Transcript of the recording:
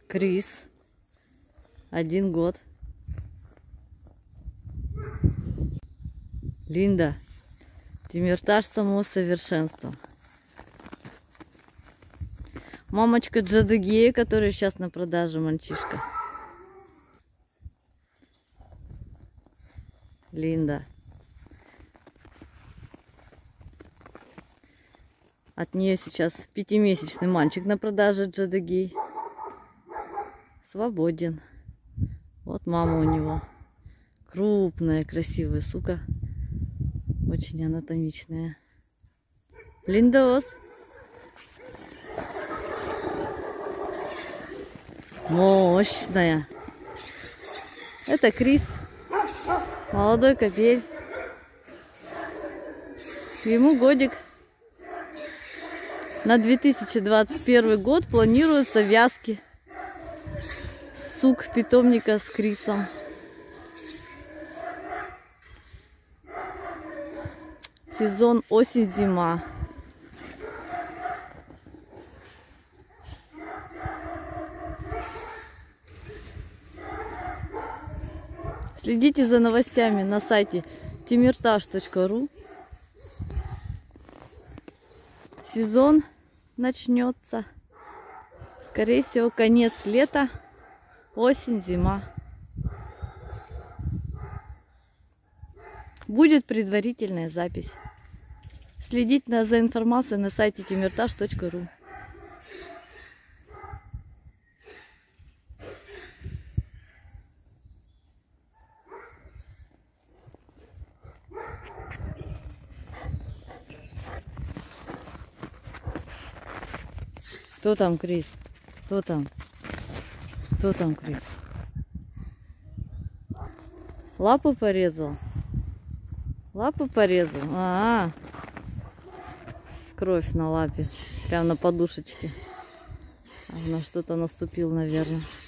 Крис. 1 год. Линда. Тимирташ само совершенство. Мамочка Джадыгея, которая сейчас на продаже, мальчишка. Линда. От нее сейчас 5-месячный мальчик на продаже, Джадыгей. Свободен. Вот мама у него. Крупная, красивая сука. Очень анатомичная. Линдос. Мощная. Это Крис. Молодой кобель. Ему годик. На 2021 год планируются вязки сук питомника с Крисом. Сезон осень-зима. Следите за новостями на сайте timirtash.ru. Сезон начнется. Скорее всего, конец лета, осень, зима. Будет предварительная запись. Следите за информацией на сайте timirtash.ru. Кто там, Крис? Кто там? Кто там, Крис? Лапу порезал? Лапу порезал? Кровь на лапе. Прям на подушечке. На что-то наступил, наверное.